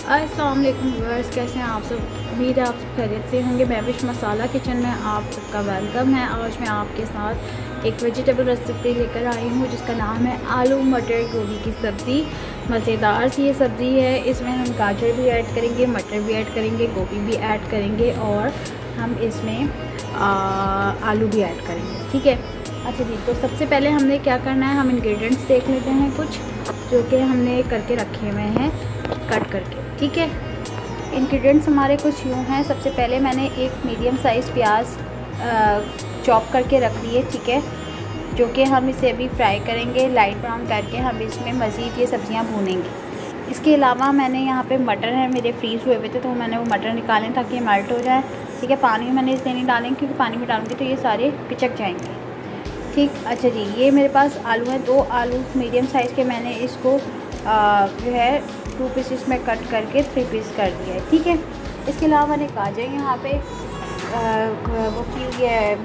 अस्सलाम वालेकुम व्यूअर्स, कैसे हैं आप सब। उम्मीद है आप सब खैरियत से होंगे। महविश मसाला किचन में आप सबका वेलकम है। आज मैं आपके साथ एक वेजिटेबल रेसिपी लेकर आई हूँ जिसका नाम है आलू मटर गोभी की सब्ज़ी। मज़ेदार सी ये सब्ज़ी है। इसमें हम गाजर भी ऐड करेंगे, मटर भी ऐड करेंगे, गोभी भी ऐड करेंगे और हम इसमें आलू भी ऐड करेंगे। ठीक है, अच्छा जी। तो सबसे पहले हमने क्या करना है, हम इंग्रेडिएंट्स देख लेते हैं कुछ जो कि हमने करके रखे हुए हैं कट करके। ठीक है, इंग्रेडिएंट्स हमारे कुछ यूँ हैं। सबसे पहले मैंने एक मीडियम साइज़ प्याज चॉप करके रख ली है। ठीक है, जो कि हम इसे अभी फ्राई करेंगे लाइट ब्राउन करके। हम इसमें मज़ीद ये सब्ज़ियाँ भूनेंगे। इसके अलावा मैंने यहाँ पे मटर है मेरे फ्रीज़ हुए हुए थे, तो मैंने वो मटर निकालें ताकि ये मेल्ट हो जाए। ठीक है, पानी मैंने इसलिए नहीं डालेंगे क्योंकि पानी में डालूँगी तो ये सारे पिचक जाएंगे। ठीक, अच्छा जी। ये मेरे पास आलू हैं, 2 आलू मीडियम साइज़ के। मैंने इसको जो है 2 पीसेस में कट करके 3 पीस कर दिया है। ठीक है, इसके अलावा मैंने गाजर यहाँ पे वो की हुई है,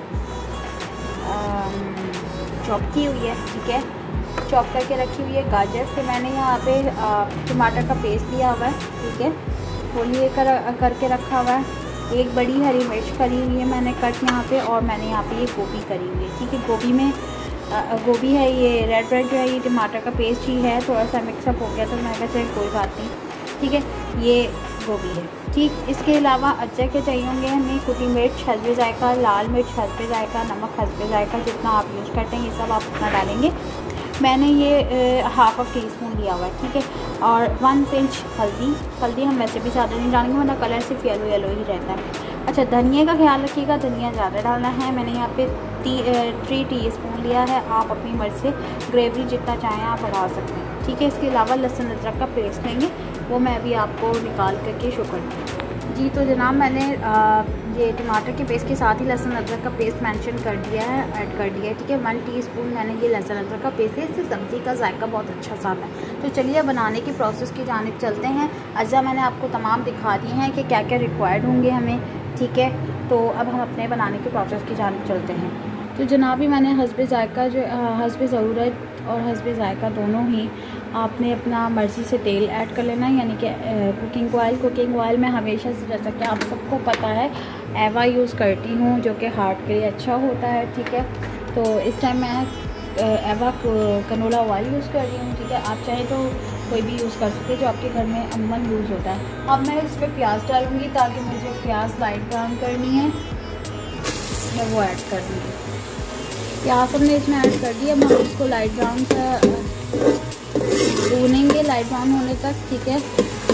चॉप की हुई है। ठीक है, चॉप करके रखी हुई है गाजर। फिर मैंने यहाँ पे टमाटर का पेस्ट लिया हुआ है। ठीक है, वो लिए करके रखा हुआ है। एक बड़ी हरी मिर्च करी हुई है मैंने कट यहाँ पे, और मैंने यहाँ पे ये गोभी करी हुई है। ठीक है, गोभी में गोभी है, ये रेड जो है ये टमाटर का पेस्ट ही है, थोड़ा सा मिक्सअप हो गया तो मैं कहा चलिए कोई बात नहीं। ठीक है, ये गोभी है। ठीक, इसके अलावा अदरक के चाहिए होंगे हमें, कुटी मिर्च हस्बे जायका, लाल मिर्च हस्बे जायका, नमक हस्बे जायका, जितना आप यूज़ करते हैं ये सब आप उतना डालेंगे। मैंने ये हाफ टी स्पून लिया हुआ है। ठीक है, और 1 पिंच हल्दी हम वैसे भी ज़्यादा नहीं डालेंगे वरना कलर सिर्फ येलो ही रहता है। अच्छा, धनिया का ख्याल रखिएगा, धनिया ज़्यादा डालना है। मैंने यहाँ पे 3 टीस्पून लिया है। आप अपनी मर्ज़ी से ग्रेवी जितना चाहें आप बढ़ा सकते हैं। ठीक है, इसके अलावा लहसुन अदरक का पेस्ट लेंगे, वो मैं अभी आपको निकाल करके शो कर दूँ। जी तो जनाब, मैंने ये टमाटर के पेस्ट के साथ ही लहसुन अदरक का पेस्ट मेंशन कर दिया है, ऐड कर दिया है। ठीक है, 1 टीस्पून मैंने ये लहसुन अदरक का पेस्ट है। इससे सब्ज़ी का जायका बहुत अच्छा सा आता है। तो चलिए बनाने की प्रोसेस की जानिब चलते हैं। अज्जा मैंने आपको तमाम दिखा दिए हैं कि क्या क्या रिक्वायर्ड होंगे हमें। ठीक है, तो अब हम अपने बनाने के प्रोसेस की जानिब चलते हैं। तो जनाबी मैंने हस्बे जायका जो हस्बे ज़रूरत और हस्बे जायका दोनों ही आपने अपना मर्ज़ी से तेल ऐड कर लेना है, यानी कि कुकिंग ऑयल में हमेशा से, जैसा कि आप सबको पता है, एवा यूज़ करती हूँ जो कि हार्ट के लिए अच्छा होता है। ठीक है, तो इस टाइम मैं एवा कनोला ऑयल यूज़ कर रही हूँ। ठीक है, आप चाहें तो कोई भी यूज़ कर सकते हैं जो आपके घर में अमूमन यूज़ होता है। अब मैं इस पर प्याज डालूँगी ताकि मुझे प्याज लाइट ब्राउन करनी है, मैं वो ऐड कर दूँगी। प्याज हमने इसमें ऐड कर दिया। अब हम इसको लाइट ब्राउन का भूनेंगे लाइट ब्राउन होने तक। ठीक है,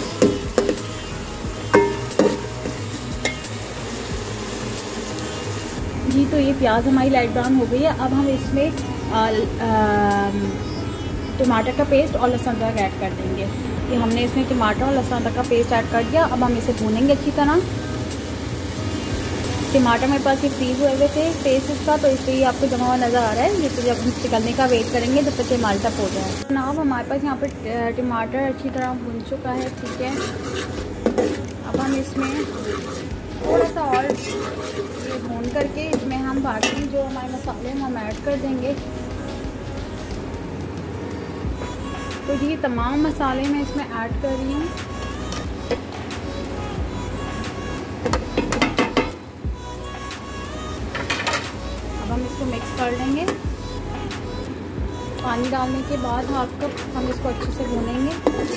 जी तो ये प्याज हमारी लाइट ब्राउन हो गई है। अब हम इसमें टमाटर का पेस्ट और लहसुन अदरक ऐड कर देंगे। ये हमने इसमें टमाटर और लहसुन अदरक का पेस्ट ऐड कर दिया। अब हम इसे भूनेंगे अच्छी तरह। टमाटर मेरे पास ये फ्रीज हुए हुए थे पेस्ट इसका, तो इसलिए आपको जमा हुआ नज़र आ रहा है। ये तो जब हम निकलने का वेट करेंगे जब तक ये माल्टअप हो जाए। जनाब हमारे पास यहाँ पर टमाटर अच्छी तरह भून चुका है। ठीक है, अब हम इसमें थोड़ा सा और ये भून करके इसमें हम बाकी जो हमारे मसाले हैं हम ऐड कर देंगे। तो ये तमाम मसाले मैं इसमें ऐड कर रही हूँ। अब हम इसको मिक्स कर लेंगे। पानी डालने के बाद हाफ कप हम इसको अच्छे से भूनेंगे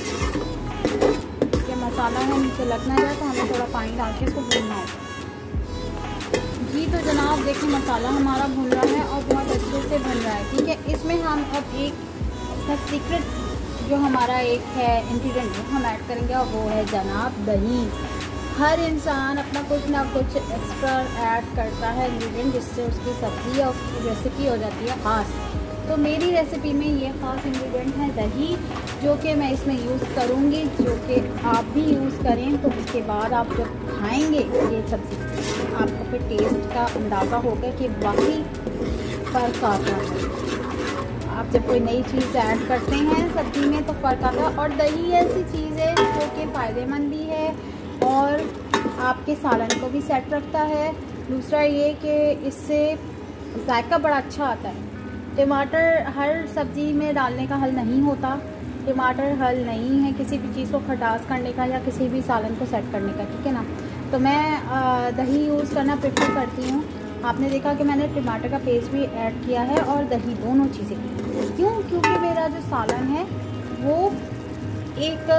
कि मसाला है नीचे लग ना जाए, तो हमें थोड़ा पानी डाल के इसको भूनना होगा। जी तो जनाब देखिए, मसाला हमारा भून रहा है और बहुत अच्छे से भून रहा है। ठीक है, इसमें हम अब एक सीक्रेट जो हमारा एक है इंग्रेडिएंट वो हम ऐड करेंगे, और वो है जनाब दही। हर इंसान अपना कुछ ना कुछ एक्स्ट्रा ऐड करता है इंग्रेडिएंट, जिससे उसकी सब्ज़ी या उसकी रेसिपी हो जाती है ख़ास। तो मेरी रेसिपी में ये ख़ास इंग्रेडिएंट है दही, जो कि मैं इसमें यूज़ करूँगी, जो कि आप भी यूज़ करें। तो उसके बाद आप जब खाएँगे ये सब्ज़ी, आपको फिर टेस्ट का अंदाज़ा होगा कि वाकई फ़र्क आता है। आप जब कोई नई चीज़ ऐड करते हैं सब्ज़ी में तो फ़र्क आता है। और दही ऐसी चीज़ है जो कि फ़ायदेमंद भी है और आपके सालन को भी सेट रखता है। दूसरा ये कि इससे जायका बड़ा अच्छा आता है। टमाटर हर सब्ज़ी में डालने का हल नहीं होता। टमाटर हल नहीं है किसी भी चीज़ को खटास करने का या किसी भी सालन को सेट करने का, ठीक है ना। तो मैं दही यूज़ करना प्रेफर करती हूँ। आपने देखा कि मैंने टमाटर का पेस्ट भी ऐड किया है और दही, दोनों चीज़ें। क्यों? क्योंकि मेरा जो सालन है वो एक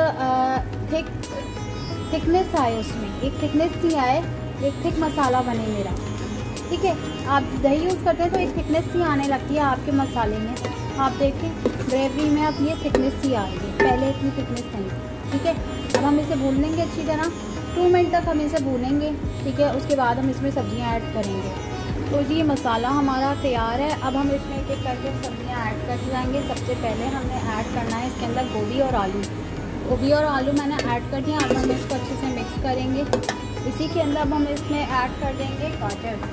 थिकनेस आए, उसमें एक थिकनेस सी आए, एक थिक मसाला बने मेरा, ठीक है। आप दही यूज़ करते हैं तो एक थिकनेस सी आने लगती है आपके मसाले में। आप देखें ग्रेवी में अब ये थिकनेस सी आ रही है, पहले इतनी थिकनेस नहीं, ठीक है। अब हम इसे भून लेंगे अच्छी तरह, 2 मिनट तक हम इसे भूनेंगे, ठीक है। उसके बाद हम इसमें सब्जियां ऐड करेंगे। तो जी मसाला हमारा तैयार है। अब हम इसमें एक एक करके सब्जियां ऐड कर जाएंगे। सबसे पहले हमने ऐड करना है इसके अंदर गोभी और आलू। गोभी और आलू मैंने ऐड कर दिया। अब हम इसको अच्छे से मिक्स करेंगे। इसी के अंदर अब हम इसमें ऐड कर देंगे गाजर।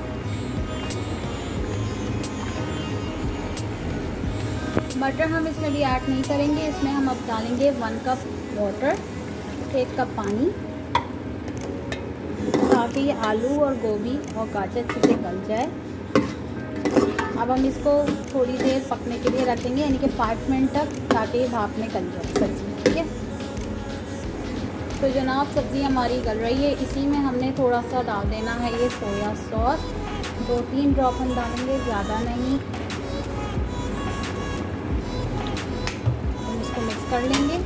मटर हम इसमें भी ऐड नहीं करेंगे। इसमें हम अब डालेंगे 1 कप वाटर, 1 कप पानी, ताकि ये आलू और गोभी और गाजर अच्छे से गल जाए। अब हम इसको थोड़ी देर पकने के लिए रखेंगे, यानी कि 5 मिनट तक, ताकि भाप में गल जाए सब्ज़ी, ठीक है। तो जनाब सब्ज़ी हमारी गल रही है। इसी में हमने थोड़ा सा डाल देना है ये सोया सॉस, 2-3 ड्रॉप हम डालेंगे, ज़्यादा नहीं। हम इसको मिक्स कर लेंगे।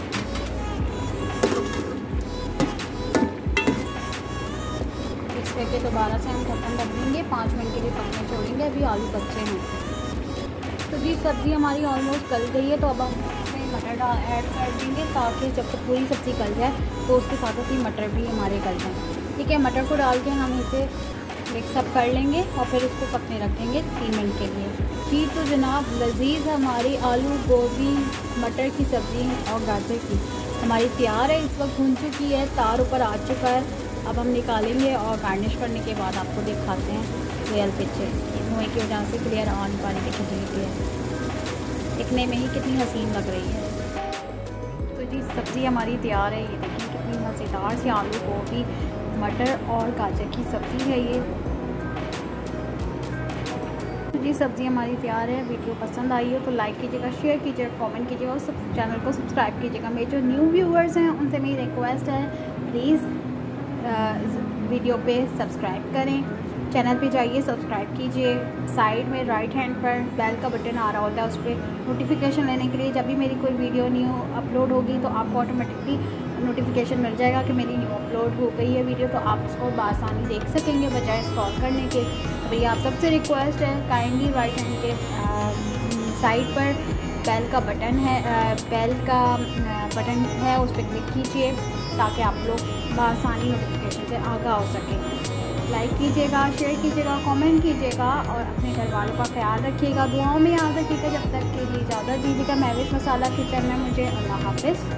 करके दोबारा से हम ढक्कन रख देंगे, 5 मिनट के लिए पकने छोड़ेंगे। अभी आलू कच्चे हैं। तो जी सब्ज़ी हमारी ऑलमोस्ट गल गई है। तो अब हम इसमें मटर ऐड कर देंगे, ताकि जब तक पूरी सब्ज़ी गल जाए तो उसके साथ साथ ही मटर भी हमारे गल जाए, ठीक है। मटर को डाल के हम इसे मिक्सअप कर लेंगे और फिर इसको पकने रख देंगे 3 मिनट के लिए। जी तो जनाब लजीज़ हमारी आलू गोभी मटर की सब्ज़ी और गाजर की हमारी तैयार है। इस वक्त भून चुकी है, तार ऊपर आ चुका है। अब हम निकालेंगे और गार्निश करने के बाद आपको दिखाते हैं रियल पिक्चर। धुएँ की वजह से क्लियर आ नहीं पा रही, देखिए धीरे है, दिखने में ही कितनी हसीन लग रही है। तो जी सब्ज़ी हमारी तैयार है। ये देखिए कितनी मज़ेदार सी आलू गोभी मटर और गाजर की सब्ज़ी है ये। तो जी सब्ज़ी हमारी तैयार है। वीडियो पसंद आई हो तो लाइक कीजिएगा, शेयर कीजिएगा, कमेंट कीजिएगा और चैनल को सब्सक्राइब कीजिएगा। मेरे जो न्यू व्यूअर्स हैं उनसे मेरी रिक्वेस्ट है, प्लीज़ वीडियो पे सब्सक्राइब करें, चैनल पे जाइए, सब्सक्राइब कीजिए। साइड में राइट हैंड पर बेल का बटन आ रहा होता है, उस पर नोटिफिकेशन लेने के लिए जब भी मेरी कोई वीडियो न्यू अपलोड होगी तो आपको ऑटोमेटिकली नोटिफिकेशन मिल जाएगा कि मेरी न्यू अपलोड हो गई है वीडियो, तो आप उसको बआसानी देख सकेंगे बजाय स्क्रॉल करने के। तो भैया आप सबसे रिक्वेस्ट है, काइंडली राइट हैंड के साइड पर बेल का बटन है, उस पर क्लिक कीजिए, ताकि आप लोग बआसानी नोटिफिकेशन से आगाह हो सकें। लाइक कीजिएगा, शेयर कीजिएगा, कमेंट कीजिएगा और अपने घर वालों का ख्याल रखिएगा, दुआओं में याद रखिएगा। जब तक के लिए इजाज़त दीजिएगा। महविश मसाला किचन में मुझे अल्लाह हाफ़िज़।